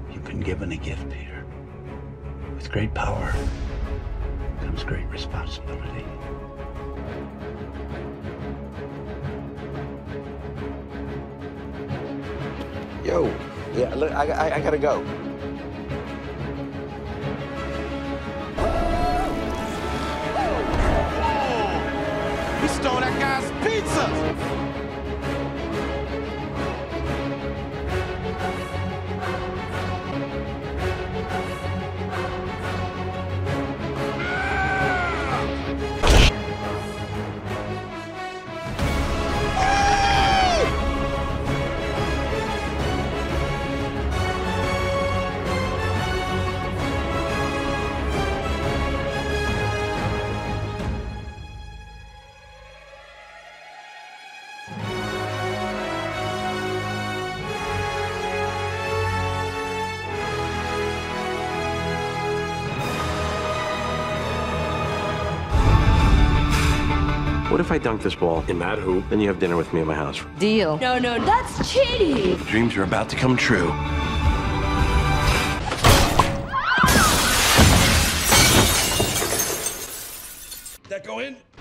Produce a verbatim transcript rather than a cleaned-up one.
You've been given a gift, Peter. With great power comes great responsibility. Yo, yeah, look, I, I, I gotta go. He stole that guy's pizza! What if I dunk this ball in that hoop, then you have dinner with me at my house? Deal. No, no, that's cheating. Dreams are about to come true. That go in?